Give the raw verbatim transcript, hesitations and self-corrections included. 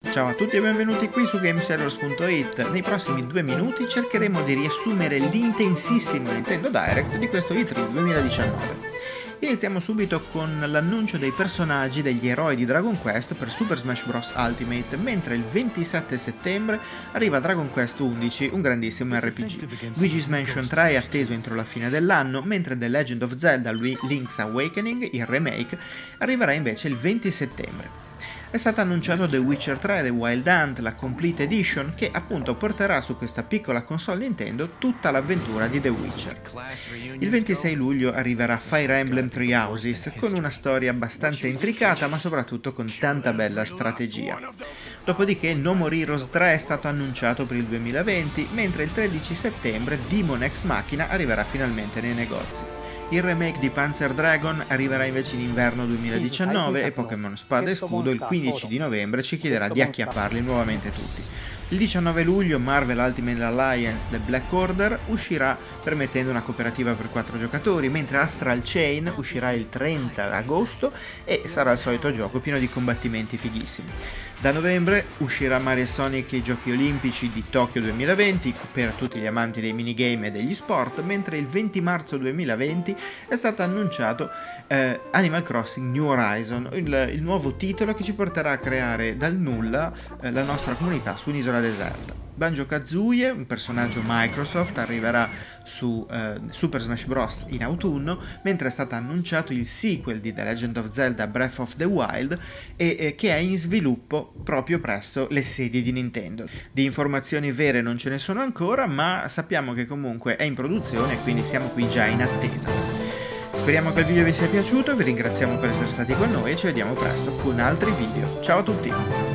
Ciao a tutti e benvenuti qui su Gamesellers punto it. Nei prossimi due minuti cercheremo di riassumere l'intensissimo Nintendo Direct di questo E tre duemiladiciannove. Iniziamo subito con l'annuncio dei personaggi degli eroi di Dragon Quest per Super Smash Bros. Ultimate, mentre il ventisette settembre arriva Dragon Quest undici, un grandissimo R P G. Luigi's Mansion tre è atteso entro la fine dell'anno, mentre The Legend of Zelda Link's Awakening, il remake, arriverà invece il venti settembre. È stato annunciato The Witcher tre The Wild Hunt, la Complete Edition, che appunto porterà su questa piccola console Nintendo tutta l'avventura di The Witcher. Il ventisei luglio arriverà Fire Emblem Three Houses, con una storia abbastanza intricata ma soprattutto con tanta bella strategia. Dopodiché No More Heroes tre è stato annunciato per il duemilaventi, mentre il tredici settembre Demon Ex Machina arriverà finalmente nei negozi. Il remake di Panzer Dragon arriverà invece in inverno duemiladiciannove e Pokémon Spada e Scudo il quindici di novembre ci chiederà di acchiapparli nuovamente tutti. Il diciannove luglio Marvel Ultimate Alliance The Black Order uscirà permettendo una cooperativa per quattro giocatori, mentre Astral Chain uscirà il trenta agosto e sarà il solito gioco pieno di combattimenti fighissimi. Da novembre uscirà Mario e Sonic e i Giochi Olimpici di Tokyo duemilaventi per tutti gli amanti dei minigame e degli sport, mentre il venti marzo duemilaventi è stato annunciato eh, Animal Crossing New Horizon, il, il nuovo titolo che ci porterà a creare dal nulla eh, la nostra comunità su un'isola deserta. Banjo-Kazooie, un personaggio Microsoft, arriverà su eh, Super Smash Bros. In autunno, mentre è stato annunciato il sequel di The Legend of Zelda Breath of the Wild e eh, che è in sviluppo proprio presso le sedi di Nintendo. Di informazioni vere non ce ne sono ancora, ma sappiamo che comunque è in produzione e quindi siamo qui già in attesa. Speriamo che il video vi sia piaciuto, vi ringraziamo per essere stati con noi e ci vediamo presto con altri video. Ciao a tutti!